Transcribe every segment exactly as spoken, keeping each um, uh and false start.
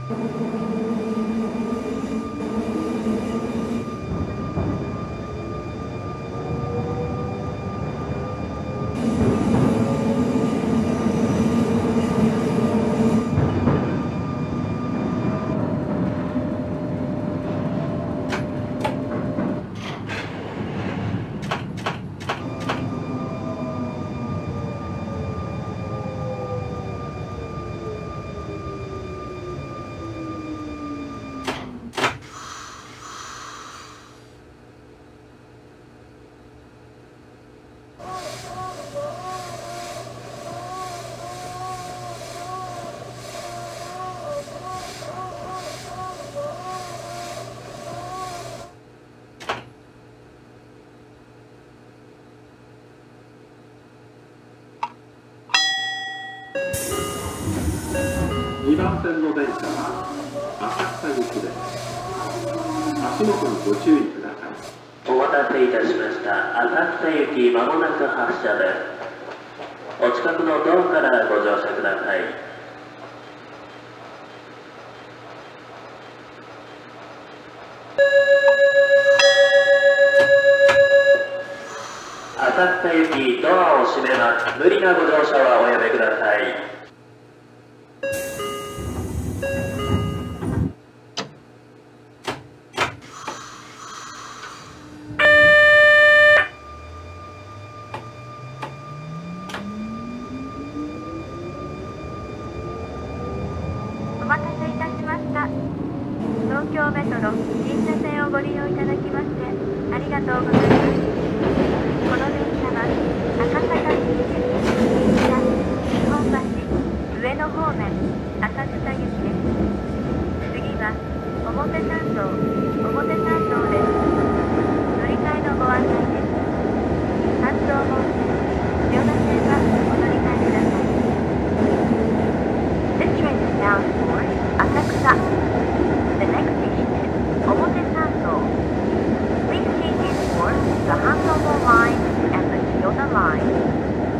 にばん線の電車は浅草行きです。足元にご注意ください。 お待たせいたしました。浅草行きまもなく発車です。お近くのドアからご乗車ください。浅草行きドアを閉めます。無理なご乗車はおやめください。 お待たせいたしました。東京メトロ銀座線をご利用いただきましてありがとうございます。この電車は赤坂行きです。銀座、日本橋、上野方面、浅草行きです。次は表参道、表参道です。乗り換えのご案内です。半蔵門線、千代田線はお乗り換えください。This train is bound for Asakusa. The next station is Omotesando. Please change in for the Hanzomon line and the Chiyoda line.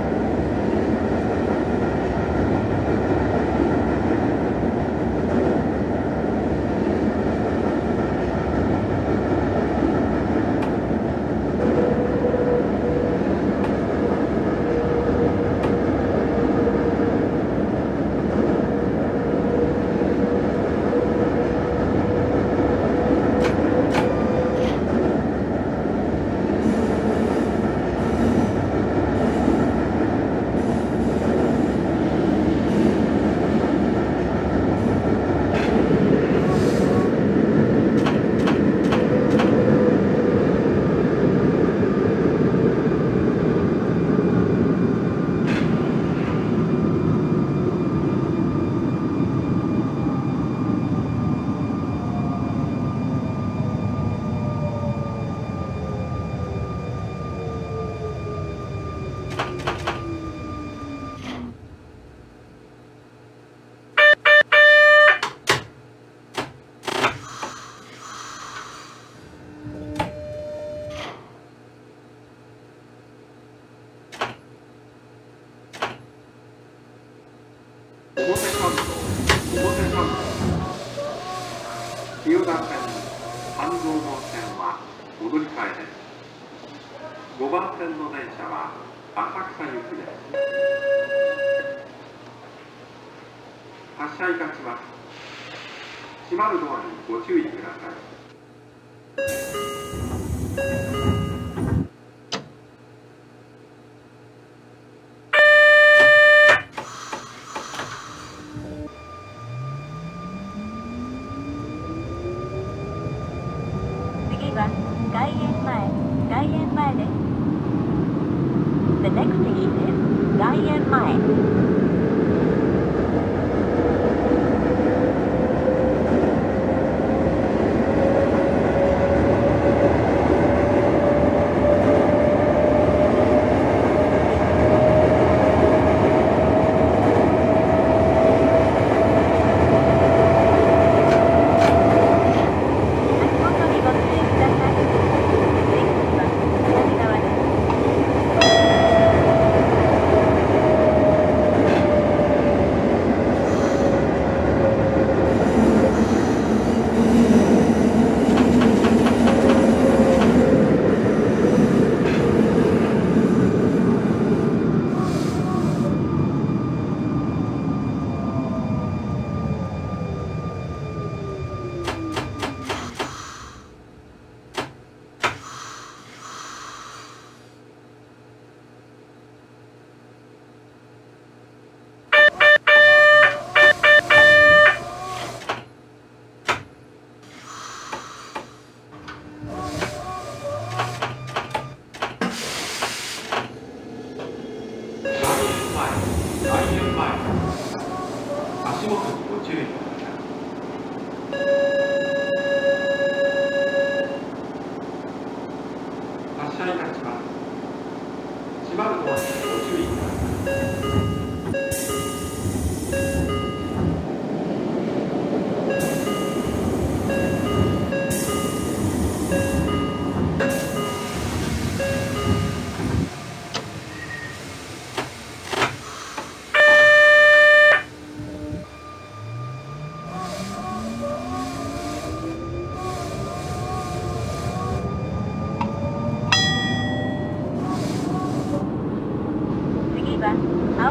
表参道、表参道、千代田線、半蔵門線はお乗り換えです。ごばん線の電車は浅草行きです。発車いたします。閉まるドアにご注意ください。 外苑前、外苑前です。The next station is 外苑前。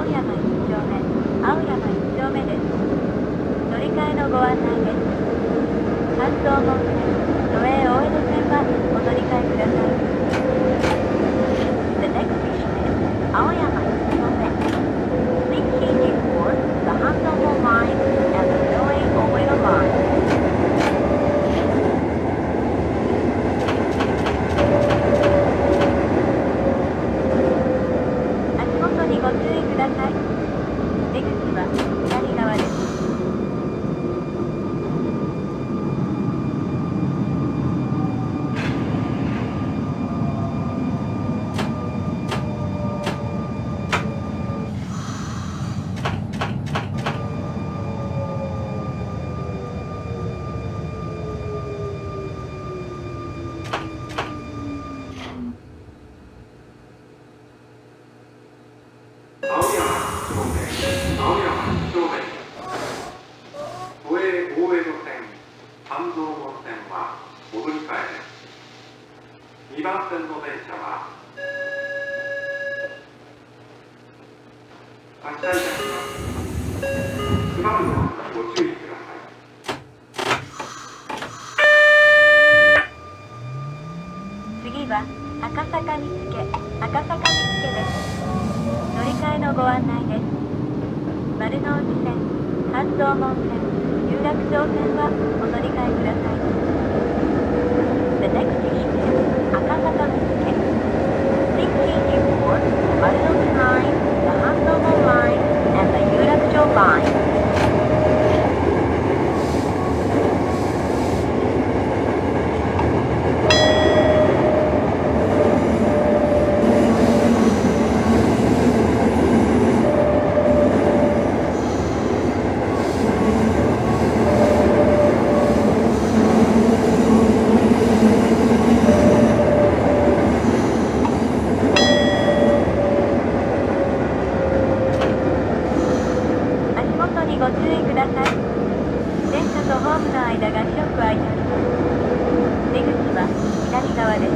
青山いち丁目、青山いち丁目です。乗り換えのご案内です。半蔵門線、都営大江戸線はお乗り換えください。The next station is 青山いち丁目。Please change for the Hanzomon line and the Toei Oedo line. ご注意ください。出口は左側です。 にばん線の電車は発車いたします。閉まるのはご注意ください。 次は赤坂見附、赤坂見附です。乗り換えのご案内です。丸の内線、半蔵門線、有楽町線はお乗り換えください。The next station is 赤坂見附。Please change for the Marunouchi line, the Hanzomon line, and the 有楽町 line. ご注意ください。電車とホームの間が広く空いております。出口は左側です。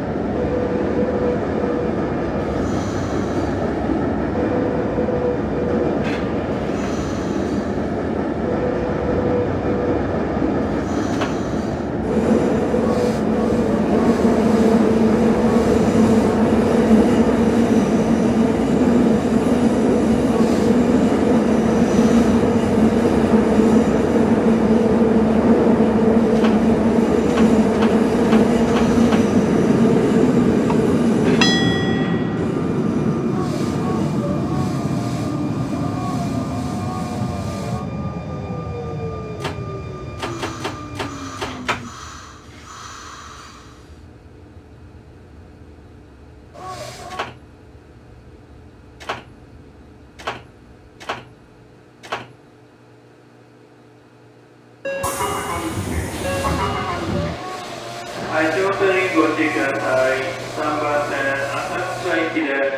はい、乗車にご注意ください。さんばん線、浅草行きです。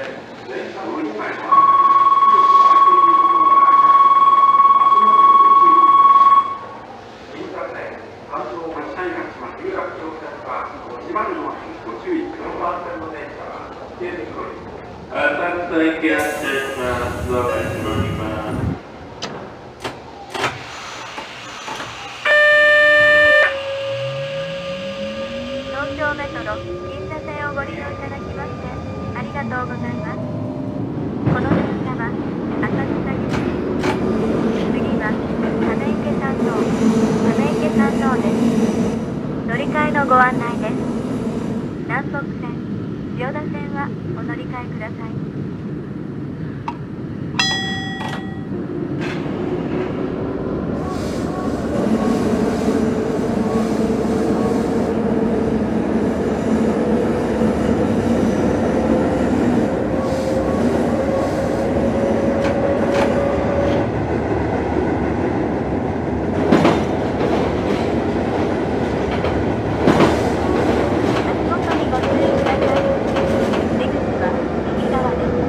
浅草行き発車します。ドアが閉まります。 東京メトロ銀座線をご利用いただきましてありがとうございます。この電車は浅草行き。次は溜池山王、溜池山王です。乗り換えのご案内です。南北線、千代田線はお乗り換えください。足元にご注意ください。出口は右側です。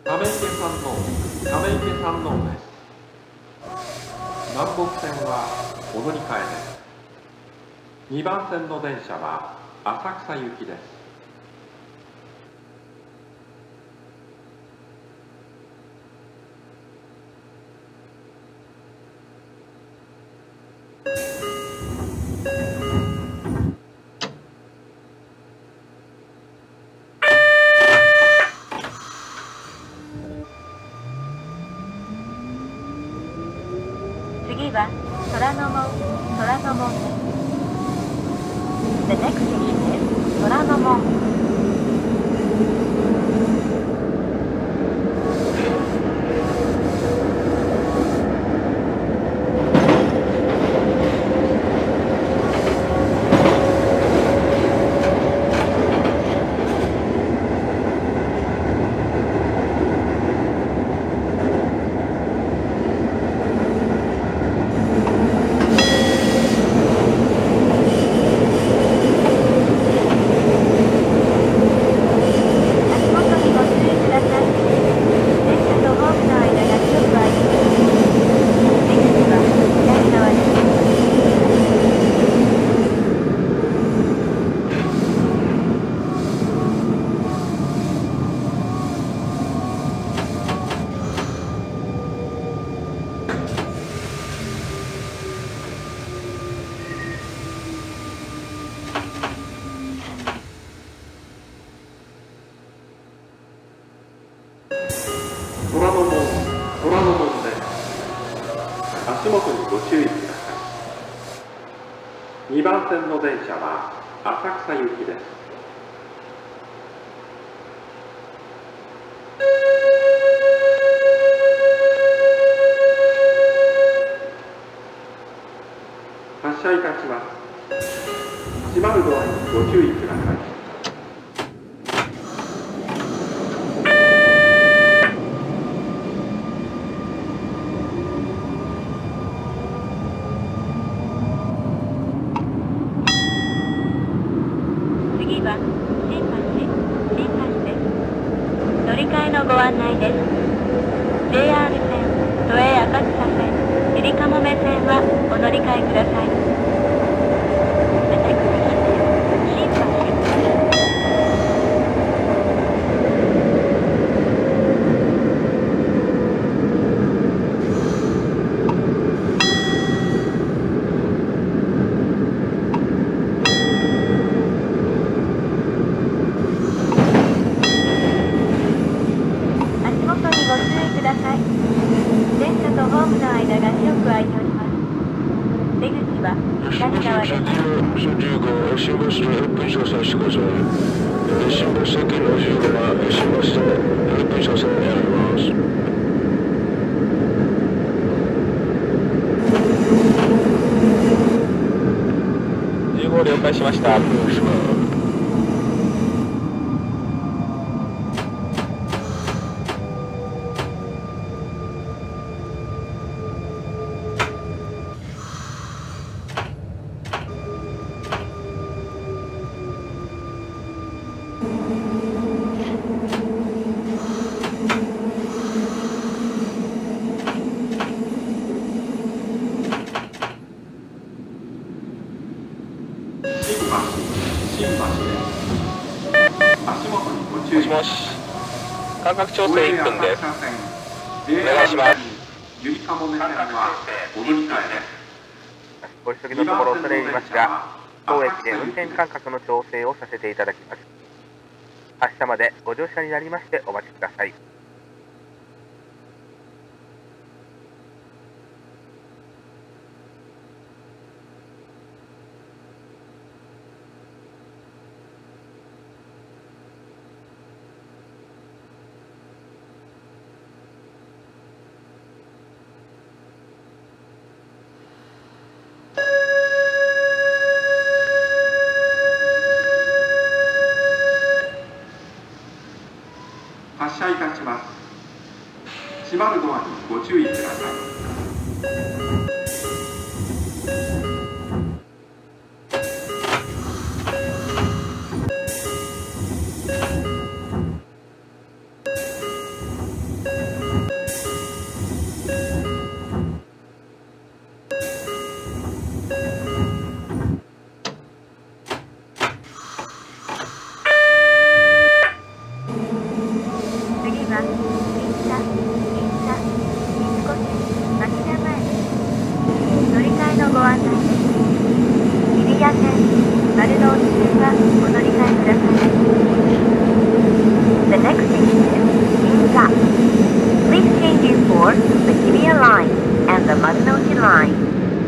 亀池山王亀池山王です。南北線はお乗り換えです。にばん線の電車は浅草行きです。 次は虎ノ門、虎ノ門です。The next station is 虎ノ門。 虎ノ門、虎ノ門です。足元にご注意ください。にばん線の電車は浅草行きです。発車いたします。閉まるドアにご注意ください。 次は新橋、新橋です。乗り換えのご案内です。ジェイアール 線、都営浅草線、ゆりかもめ線はお乗り換えください。The next station is 新橋。足元にご注意ください。電車とホームの間が広く空いております。出口は左側です。 新橋でいっぷん乗車してください。新橋線系のじゅうごが新橋といっぷん車線にあります。 じゅうご了解しました。 新橋です。足元にご注意。 もしもし、間隔調整いっぷんです。お願いします。 ゆりかもめ線はお乗り換えです。 ご急ぎのところ恐れ入りますが、当駅で運転間隔の調整をさせていただきます。明日までご乗車になりましてお待ちください。 発車いたします。閉まるドアにご注意ください。 は銀座、銀座、三越、町田前です。乗り換えのご案内です。日比谷線、丸の内線はお乗り換えください。The next station is Ginza. Please change in for the Hibiya line and the Marunouchi line.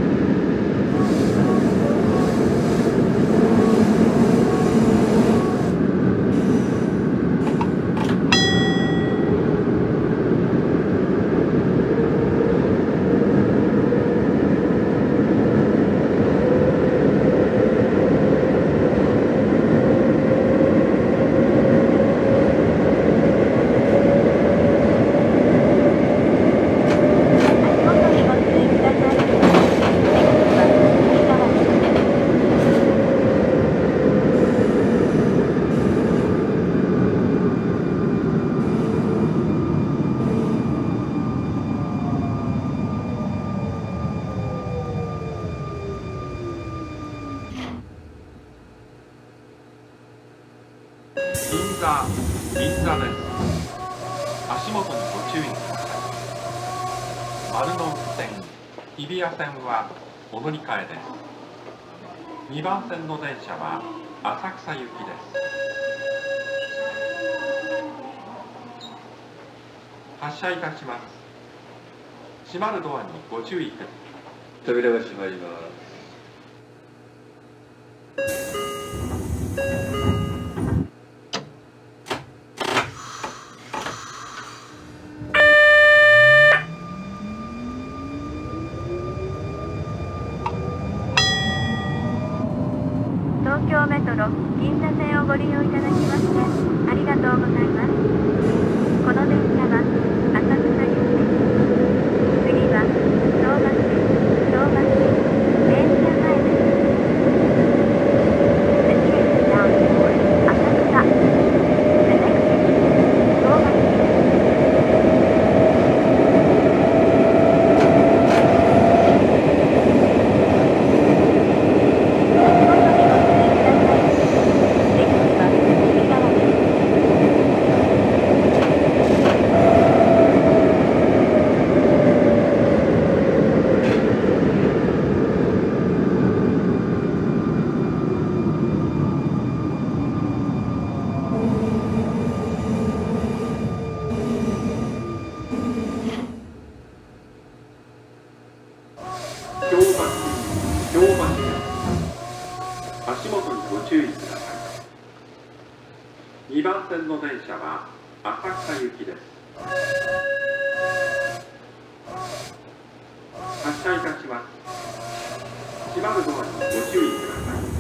銀座、銀座です。足元にご注意ください。丸の内線、日比谷線はお乗り換えです。にばん線の電車は浅草行きです。発車いたします。閉まるドアにご注意ください。扉が閉まります。 東京メトロ銀座線をご利用いただきましてありがとうございます。この電車は浅草行きです。次は京橋、京橋、電車前です。The train is bound for 浅草。The next station is 京橋。 京橋、京橋です。足元にご注意ください。にばん線の電車は浅草行きです。発車いたします。閉まるドアにご注意ください。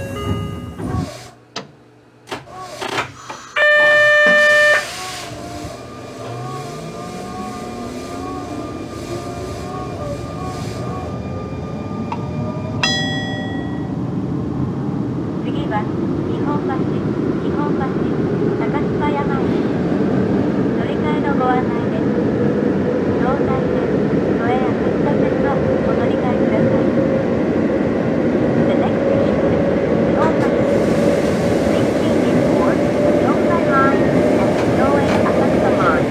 次は日本橋、日本橋、高島屋前です。乗り換えのご案内です。東西線、都営浅草線はお乗り換えください。The next station is 日本橋。Please change in for the Tōsai line and the Toei Asakusa line.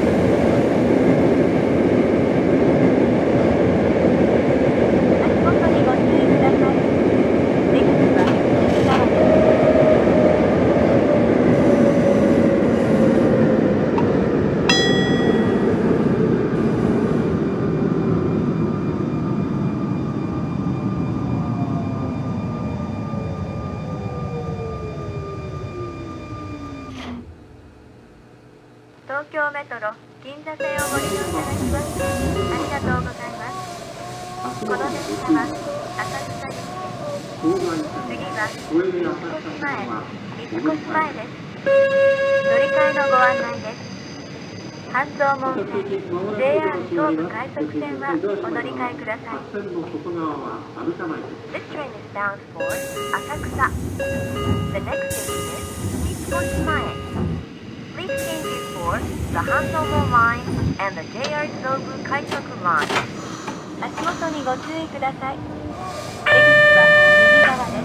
足元にご注意ください。出口は右側です。東京メトロ銀座線をご利用いただきましてありがとうございます。この電車は浅草行きです。次は三越前、三越前です。乗り換えのご案内です。半蔵門線、ジェイアール 東武快速線はお乗り換えください。This train is bound for 浅草。The next station is 三越前。Please change in for the Hanzomon line and the ジェイアール 東武快速 line. 足元にご注意ください。出口は右側です。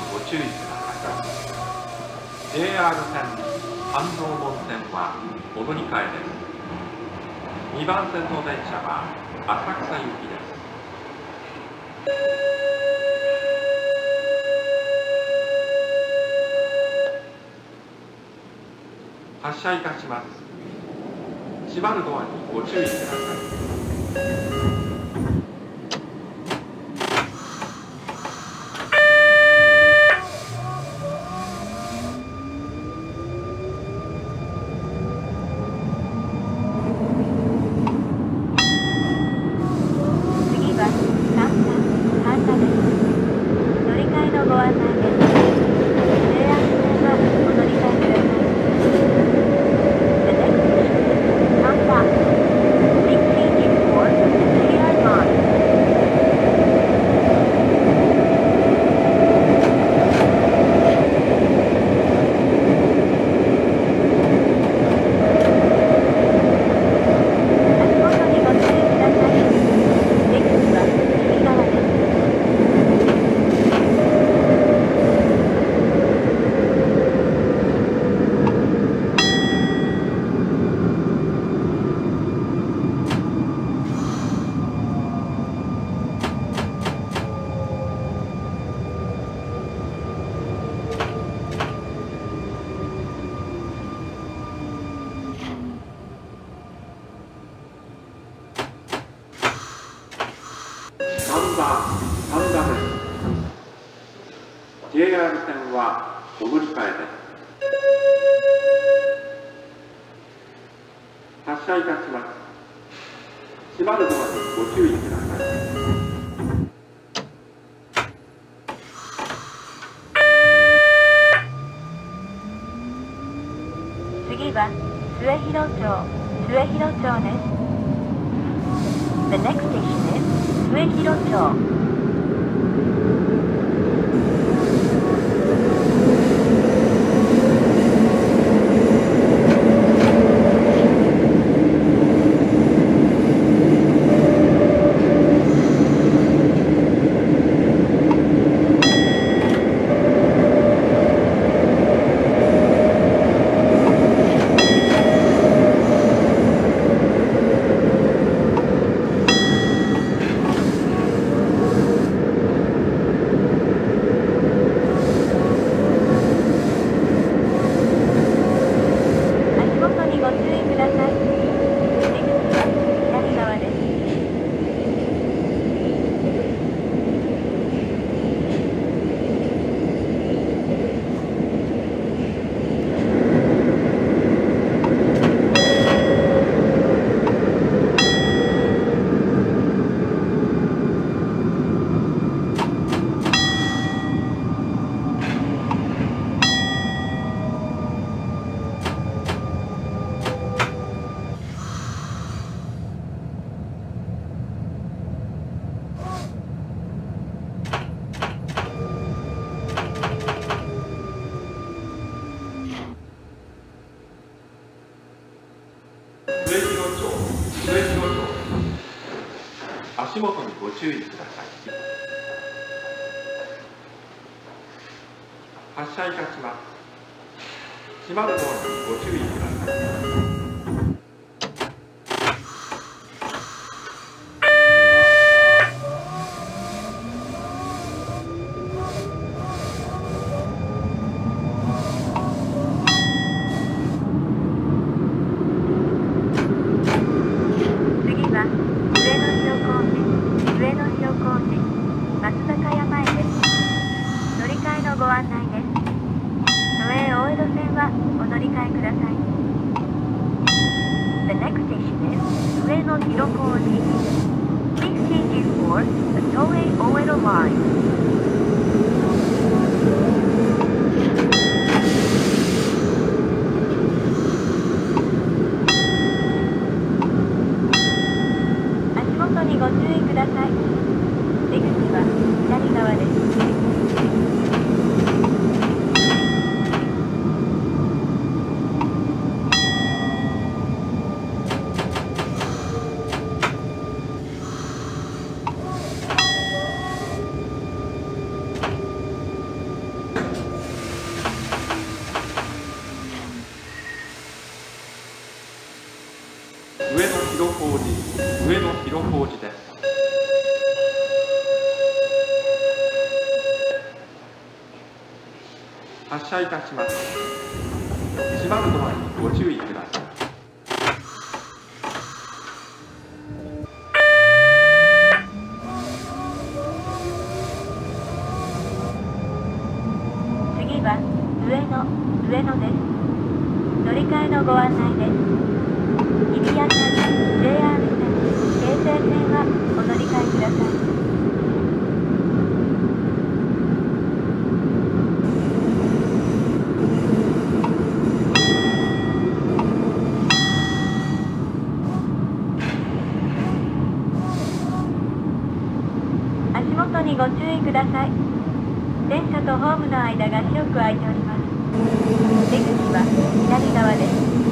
ご注意ください。 ジェイアール 線半蔵門線はお乗り換えです。にばん線の電車は浅草行きです。発車いたします。閉まるドアにご注意ください。ジェイアール 線はお乗り換えです。発車いたします。閉まるドアにご注意ください。 次は末広町末広町です。The next station is 末広町。 足元にご注意ください。発車いたします。閉まるドアにご注意ください。 ご案内です。都営大江戸線はお乗り換えください。The next station is 上野広小路。Please change in for the Toei Oedo line. 足元にご注意ください。出口は左側です。 小路上野広小路です。発車いたします。閉まるドアにご注意ください。 次は上野上野です。乗り換えのご案内です。日比谷線 ジェイアール 線京成線はお乗り換えください。足元にご注意ください。電車とホームの間が広く空いております。出口は左側です。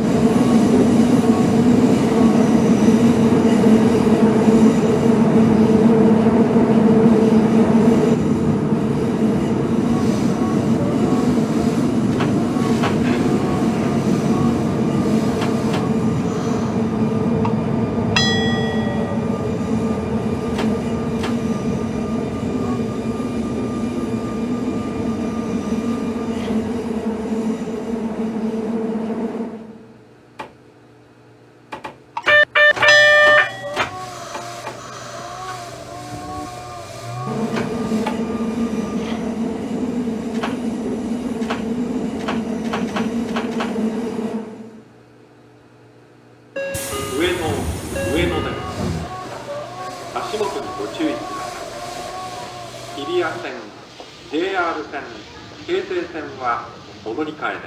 上野上野です。足元にご注意ください。日比谷線 ジェイアール 線京成線はお乗り換えです。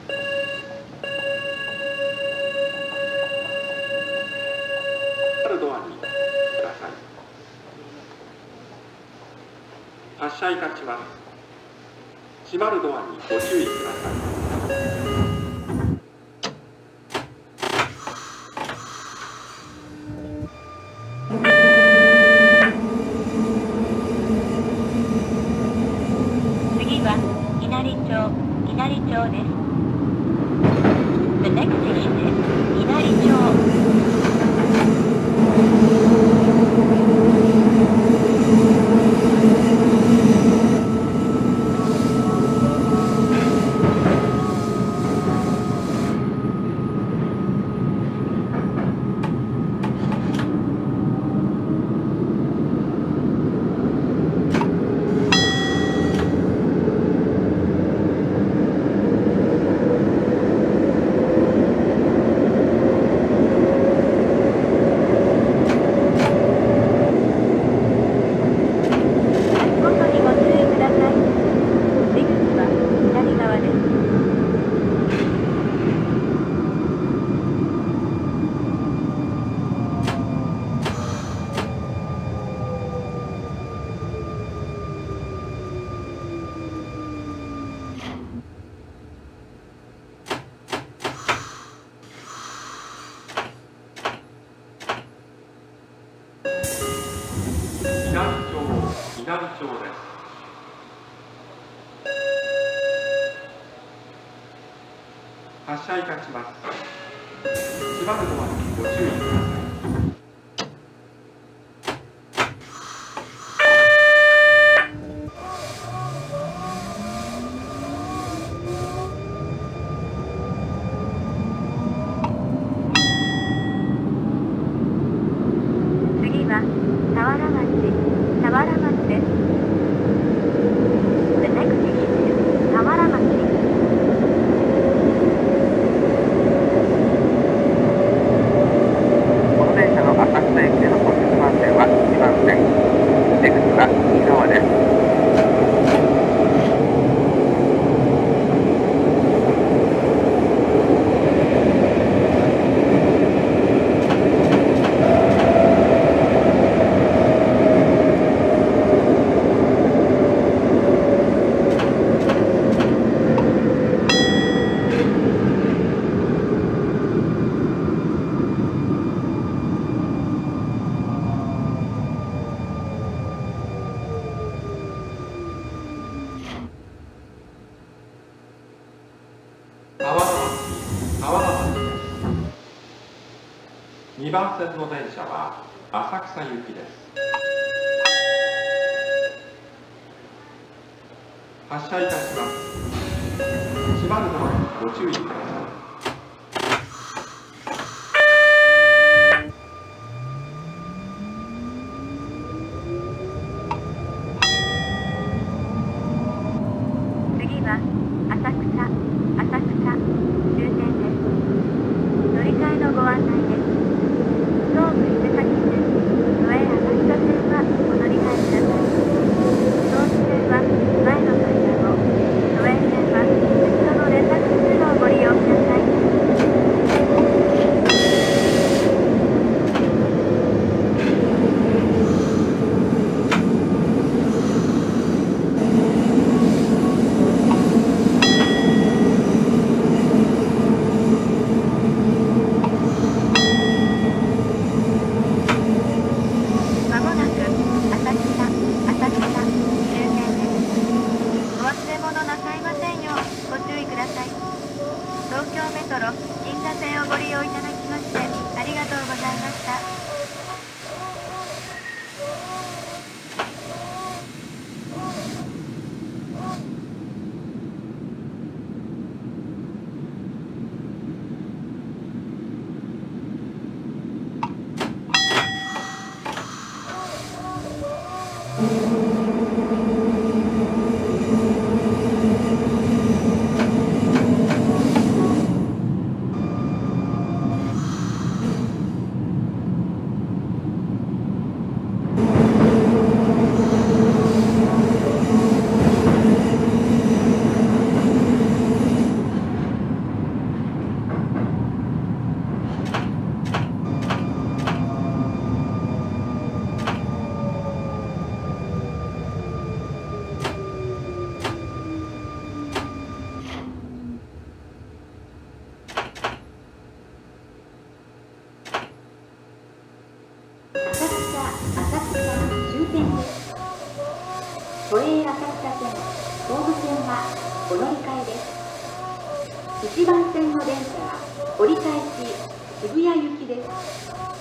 あるドアにください。発車いたします。閉まるドアにご注意ください。 次は稲荷町稲荷町です。The next station is 稲荷町。 稲荷町です。発車いたします。閉まるドアにご注意ください。 次は田原町田原町です。The next station is 田原町。 この電車の浅草駅でのご出番線はにばん線。出口は右側です。 田原町田原町です。 にばん線の電車は浅草行きです。発車いたします。閉まるのでご注意ください。 次は浅草、浅草終点です。乗り換えのご案内です。東武伊勢崎線、都営浅草線はお乗り換えください。東武線は前の階段を、都営線は後ろの連絡通路をご利用ください。まもなく浅草、浅草終点です。お忘れ物なさいませんようご注意ください。東京メトロ銀座線をご利用いただきましてありがとうございました。浅草、浅草終点です。都営浅草線、東武線はお乗り換えです。いちばん線の電車は折り返し渋谷行きです。